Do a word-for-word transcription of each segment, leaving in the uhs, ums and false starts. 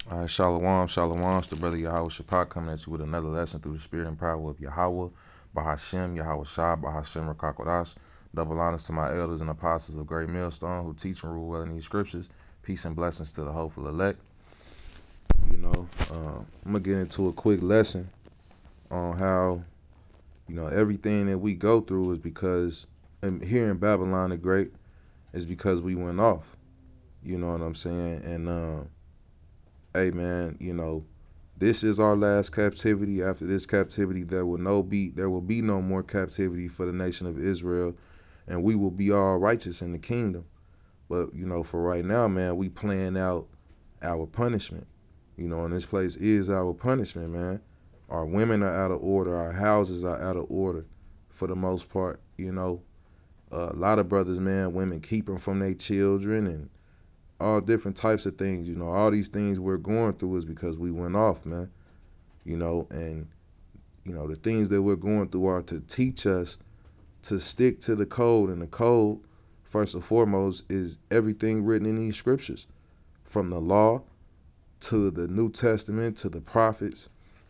All right, Shalom, Shalom. It's the brother Yahweh Shaphat coming at you with another lesson through the spirit and power of Yahweh, Bahashem, Yahweh Shah, Bahashem Rakakodash. Double honors to my elders and apostles of Great Millstone who teach and rule well in these scriptures. Peace and blessings to the hopeful elect. You know, uh, I'm going to get into a quick lesson on how, you know, everything that we go through is because, and here in Babylon the Great, is because we went off. You know what I'm saying? And, uh, hey, man, you know, this is our last captivity. After this captivity, there will no be there will be no more captivity for the nation of Israel, and we will be all righteous in the kingdom. But you know, for right now, man, we playing out our punishment. You know, and this place is our punishment, man. Our women are out of order. Our houses are out of order, for the most part. You know, uh, a lot of brothers, man, women keep them from their children and all different types of things. You know, all these things we're going through is because we went off, man. You know, and you know, the things that we're going through are to teach us to stick to the code. And the code, first and foremost, is everything written in these scriptures, from the law to the New Testament to the prophets.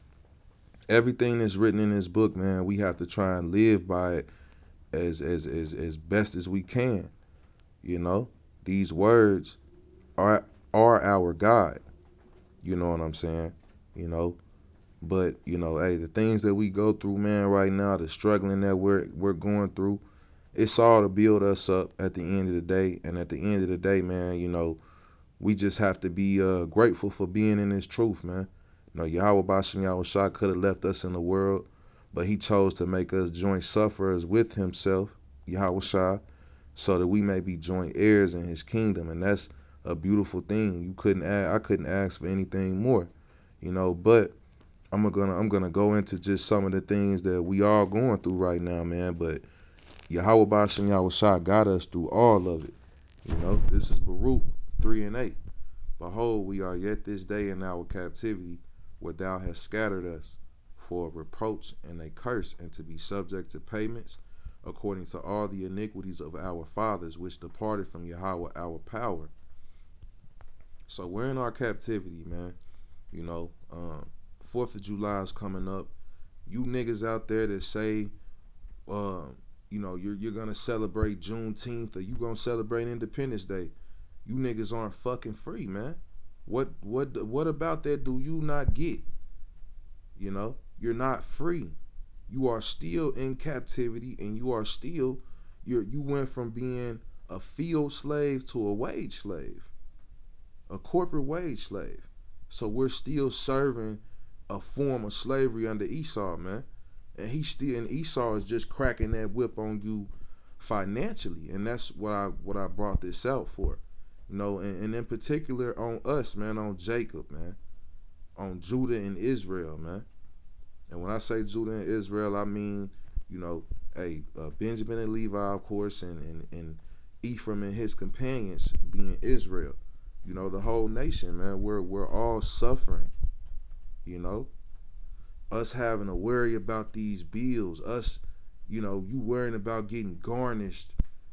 Everything that's written in this book, man, we have to try and live by it as as as, as best as we can. You know, these words are are our guide. You know what I'm saying? You know, But you know, hey, the things that we go through, man, right now, the struggling that we're we're going through, it's all to build us up at the end of the day. And at the end of the day, man, you know, we just have to be uh, grateful for being in this truth, man. You know, Yahweh Bashem Yahweh Shah could have left us in the world, but he chose to make us joint sufferers with himself, Yahweh Shah, so that we may be joint heirs in his kingdom. And that's a beautiful thing. You couldn't ask, I couldn't ask for anything more, you know, but I'm gonna I'm gonna go into just some of the things that we are going through right now, man. But Yahweh Bashem Yahweh Shah got us through all of it. You know, this is Baruch three and eight. Behold, we are yet this day in our captivity, where thou hast scattered us, for a reproach and a curse, and to be subject to payments, according to all the iniquities of our fathers, which departed from Yahweh our power. So we're in our captivity, man. You know, um, Fourth of July is coming up. You niggas out there that say, uh, you know, you're you're gonna celebrate Juneteenth or you gonna celebrate Independence Day, you niggas aren't fucking free, man. What what what about that do you not get? You know, you're not free. You are still in captivity, and you are still you you went from being a field slave to a wage slave, a corporate wage slave. So we're still serving a form of slavery under Esau, man. And he still and Esau is just cracking that whip on you financially. And that's what I what I brought this out for. You know, and, and in particular on us, man, on Jacob, man, on Judah and Israel, man. And when I say Judah and Israel, I mean, you know, hey, uh, Benjamin and Levi, of course, and, and, and Ephraim and his companions being Israel. You know, the whole nation, man. We're we're all suffering, you know. Us having to worry about these bills, us, you know, you worrying about getting garnished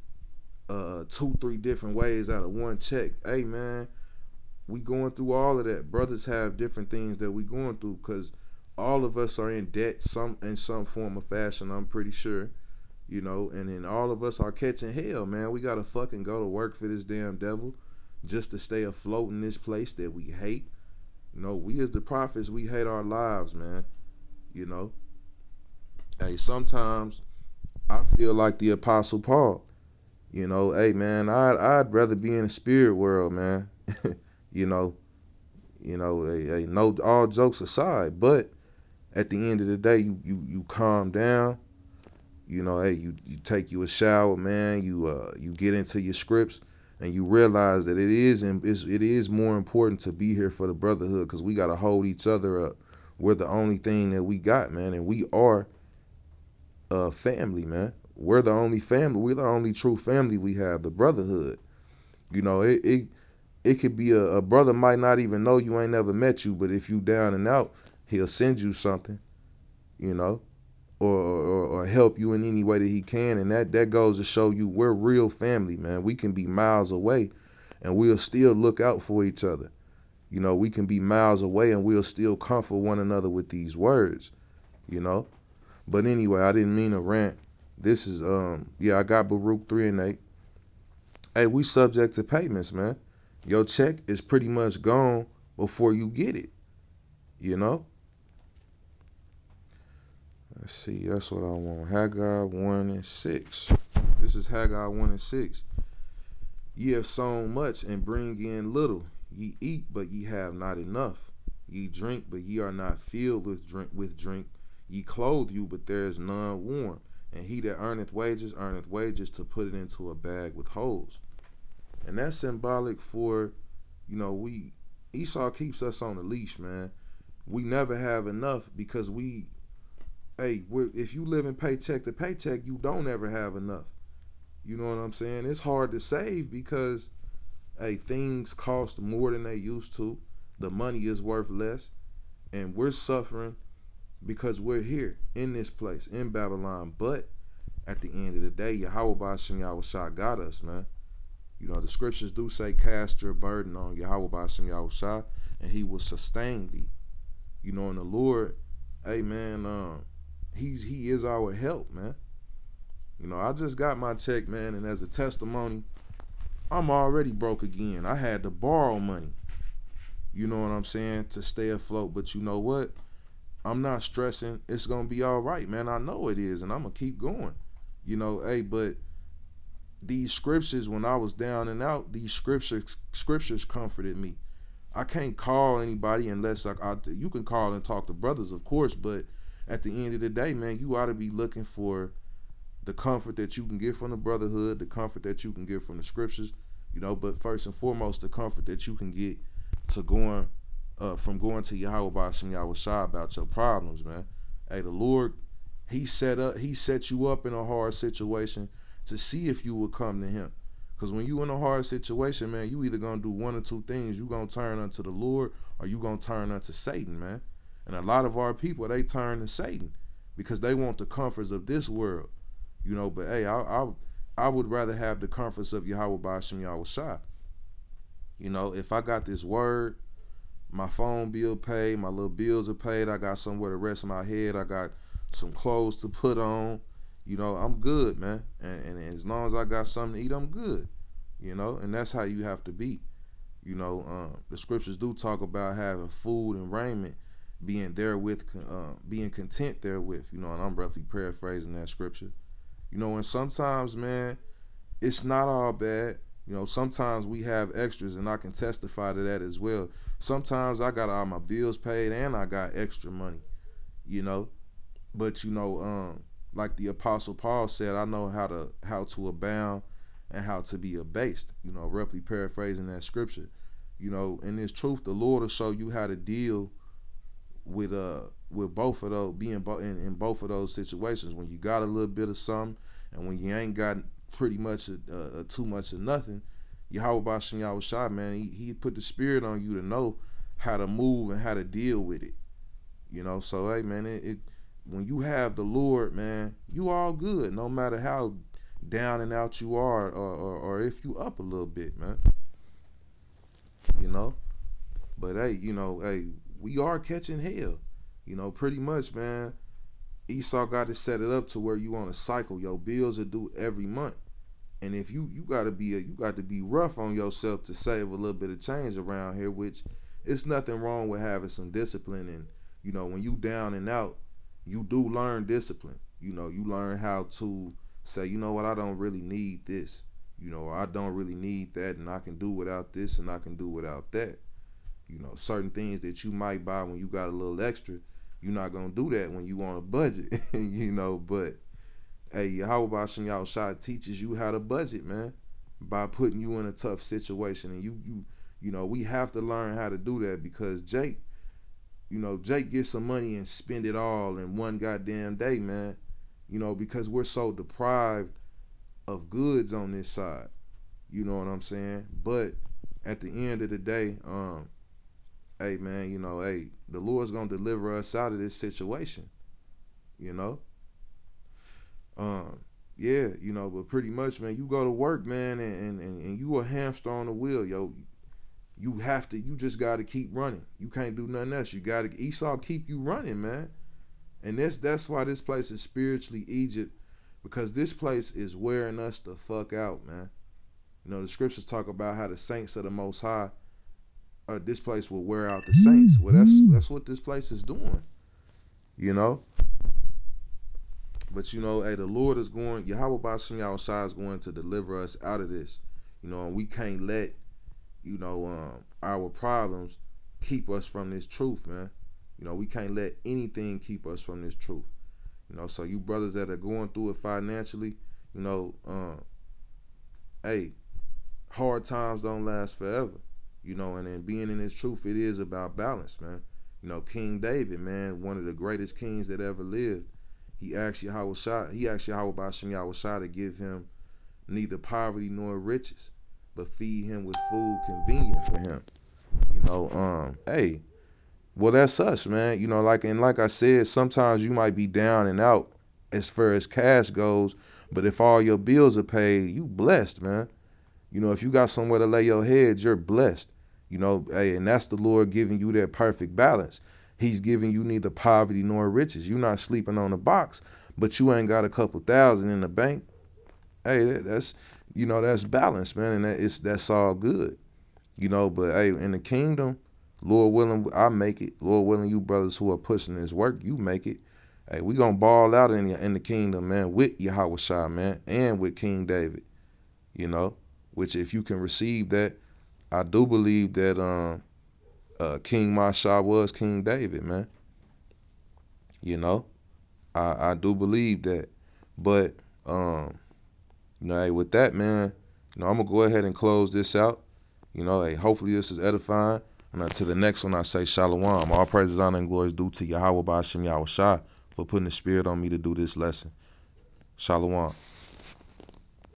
uh two, three different ways out of one check. Hey man, we going through all of that. Brothers have different things that we going through because all of us are in debt some in some form of fashion, I'm pretty sure. You know, and then all of us are catching hell, man. We gotta fucking go to work for this damn devil just to stay afloat in this place that we hate. You know, we as the prophets, we hate our lives, man. You know, hey, sometimes I feel like the Apostle Paul. You know, hey man, I'd I'd rather be in the spirit world, man. you know, you know, hey, hey, no, all jokes aside, but at the end of the day, you you you calm down. You know, hey, you you take you a shower, man. You uh you get into your scripts, and you realize that it is it's, it is more important to be here for the brotherhood because we gotta hold each other up. We're the only thing that we got, man, and we are uh family, man. We're the only family. We're the only true family we have, the brotherhood. You know, it it, it could be a, a brother might not even know you, ain't never met you, but if you down and out, he'll send you something, you know, or or, or help you in any way that he can, and that that goes to show you we're real family, man. We can be miles away, and we'll still look out for each other. You know, we can be miles away and we'll still comfort one another with these words, you know. But anyway, I didn't mean to rant. This is um yeah, I got Baruch three and eight. Hey, we subject to payments, man. Your check is pretty much gone before you get it, you know? Let's see, that's what I want. Haggai one and six. This is Haggai one and six. Ye have sown much and bring in little. Ye eat, but ye have not enough. Ye drink, but ye are not filled with drink. With drink. Ye clothe you, but there is none warm. And he that earneth wages, earneth wages to put it into a bag with holes. And that's symbolic for, you know, we Esau keeps us on the leash, man. We never have enough because we, hey, we're, if you live in paycheck to paycheck, you don't ever have enough. You know what I'm saying? It's hard to save because, hey, things cost more than they used to. The money is worth less. And we're suffering because we're here in this place, in Babylon. But at the end of the day, Yahweh Ba'ashem Yahushua got us, man. You know, the scriptures do say, cast your burden on Yahweh Ba'ashem Yahushua, and he will sustain thee. You know, and the Lord, hey, man, um, he's, he is our help, man. You know, I just got my check, man, and as a testimony, I'm already broke again. I had to borrow money, you know what I'm saying, to stay afloat. But you know what? I'm not stressing. It's going to be all right, man. I know it is, and I'm going to keep going. You know, hey, but these scriptures, when I was down and out, these scriptures scriptures comforted me. I can't call anybody unless I, I you can call and talk to brothers, of course, but at the end of the day, man, you ought to be looking for the comfort that you can get from the brotherhood, the comfort that you can get from the scriptures, you know, but first and foremost, the comfort that you can get to going, uh, from going to Yahweh Ba'ashem Yahushua about your problems, man. Hey, the Lord, he set up, he set you up in a hard situation to see if you would come to him. Because when you in a hard situation, man, you either going to do one or two things. You going to turn unto the Lord or you going to turn unto Satan, man. And a lot of our people, they turn to Satan because they want the comforts of this world. You know, but hey, I, I I would rather have the comforts of Yahweh Ba'ashem Yahushua. You know, if I got this word, my phone bill paid, my little bills are paid, I got somewhere to rest my head, I got some clothes to put on, you know, I'm good, man. And, and as long as I got something to eat, I'm good. You know, and that's how you have to be. You know, um, the scriptures do talk about having food and raiment, being therewith, uh, being content therewith. You know, and I'm roughly paraphrasing that scripture. You know, and sometimes, man, it's not all bad. You know, sometimes we have extras, and I can testify to that as well. Sometimes I got all my bills paid and I got extra money, you know. But, you know, um, like the Apostle Paul said, I know how to how to abound and how to be abased, you know, roughly paraphrasing that scripture. You know, in this truth, the Lord will show you how to deal with uh with both of those, being bo- in, in both of those situations, when you got a little bit of something and when you ain't got pretty much uh, uh, too much of nothing. Yahweh Ba'ashem Yahushua, man, he, he put the spirit on you to know how to move and how to deal with it. You know, so hey, man, it, it when you have the Lord, man, you all good, no matter how down and out you are, or, or, or if you up a little bit, man. You know, but hey, you know, hey, we are catching hell. You know, pretty much, man. Esau got to set it up to where you on a cycle. Your bills are due every month, and if you you got to be a, you got to be rough on yourself to save a little bit of change around here. Which it's nothing wrong with having some discipline, and you know, when you down and out, you do learn discipline. You know, you learn how to say, you know what, I don't really need this. You know, I don't really need that, and I can do without this, and I can do without that. You know, certain things that you might buy when you got a little extra, you're not gonna do that when you on a budget. You know, but hey, how about Shem Yahushua teaches you how to budget, man, by putting you in a tough situation, and you you you know, we have to learn how to do that because Jake, you know, Jake gets some money and spend it all in one goddamn day, man. You know, because we're so deprived of goods on this side. You know what I'm saying? But at the end of the day, um, hey man, you know, hey, the Lord's gonna deliver us out of this situation. You know, um, yeah, you know, but pretty much, man, you go to work, man, and and, and you a hamster on the wheel, yo. you have to, you just got to keep running. You can't do nothing else. You got to, Esau keep you running, man. And that's that's why this place is spiritually Egypt, because this place is wearing us the fuck out, man. You know, the scriptures talk about how the saints of the Most High, uh, this place will wear out the saints. Well, that's that's what this place is doing, you know. But you know, hey, the Lord is going, Yahweh Bashim Yahushua is going to deliver us out of this, you know, and we can't let, you know, um, our problems keep us from this truth, man. You know, we can't let anything keep us from this truth. You know, so you brothers that are going through it financially, you know, um, hey, hard times don't last forever. You know, and then being in this truth, it is about balance, man. You know, King David, man, one of the greatest kings that ever lived, he asked Yahweh Shah, he asked Yahweh Bashim Yahushua to give him neither poverty nor riches, but feed him with food convenient for him. You know, um, hey, well, that's us, man. You know, like, and like I said, sometimes you might be down and out as far as cash goes, but if all your bills are paid, you blessed, man. You know, if you got somewhere to lay your head, you're blessed. You know, hey, and that's the Lord giving you that perfect balance. He's giving you neither poverty nor riches. You're not sleeping on a box, but you ain't got a couple thousand in the bank. Hey, that, that's, you know, that's balance, man, and that, it's that's all good. You know, but hey, in the kingdom, Lord willing, I make it. Lord willing, you brothers who are pushing this work, you make it. Hey, we gonna ball out in the, in the kingdom, man, with Yahweh Shah, man, and with King David. You know, which if you can receive that, I do believe that um, uh, King Masha was King David, man. You know, I, I do believe that. But, um, you know, hey, with that, man, you know, I'm going to go ahead and close this out. You know, hey, hopefully this is edifying. And until the next one, I say shalom. All praises, honor, and glory is due to Yahweh Bashim Yahushua for putting the spirit on me to do this lesson. Shalom.